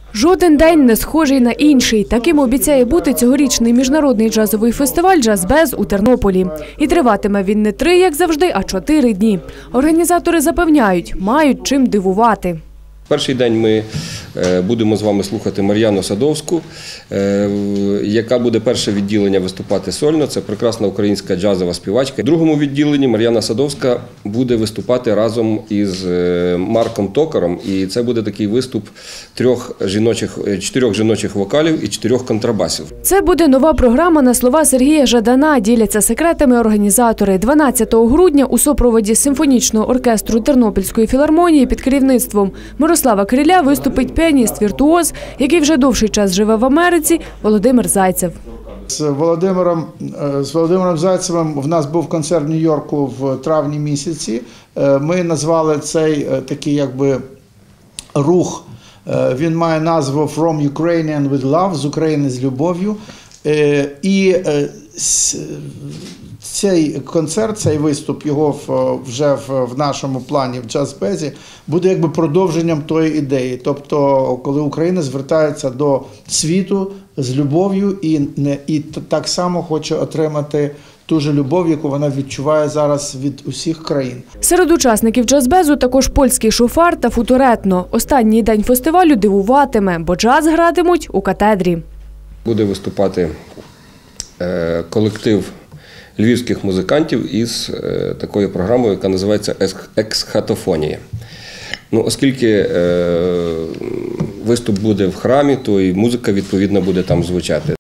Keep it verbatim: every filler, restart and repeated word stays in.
Жоден день не схожий на інший. Таким обіцяє бути цьогорічний міжнародний джазовий фестиваль «Джаз-Без» у Тернополі. І триватиме він не три, як завжди, а чотири дні. Організатори запевняють, мають чим дивувати. Перший день ми будемо з вами слухати Мар'яну Садовську, яка буде перше відділення виступати сольно. Це прекрасна українська джазова співачка. В другому відділенні Мар'яна Садовська буде виступати разом із Марком Токаром. І це буде такий виступ трьох жіночих, чотирьох жіночих вокалів і чотирьох контрабасів. Це буде нова програма на слова Сергія Жадана. Діляться секретами організатори. дванадцятого грудня у супроводі симфонічного оркестру Тернопільської філармонії під керівництвом Мирослава Криля виступить піаніст-віртуоз, який вже довший час живе в Америці, Володимир Зайцев. З Володимиром, з Володимиром Зайцевим в нас був концерт в Нью-Йорку в травні місяці. Ми назвали цей такий якби рух, він має назву «From Ukrainian with Love» – «З України з любов'ю». І цей концерт, цей виступ, його вже в нашому плані в «Джаз-Безі» буде якби продовженням тої ідеї. Тобто, коли Україна звертається до світу з любов'ю і, і так само хоче отримати ту ж любов, яку вона відчуває зараз від усіх країн. Серед учасників «Джаз-Безу» також польський шофар та футуретно. Останній день фестивалю дивуватиме, бо джаз гратимуть у катедрі. Буде виступати колектив львівських музикантів із такою програмою, яка називається «Ексхатофонія». Ну, оскільки е, виступ буде в храмі, то і музика, відповідно, буде там звучати.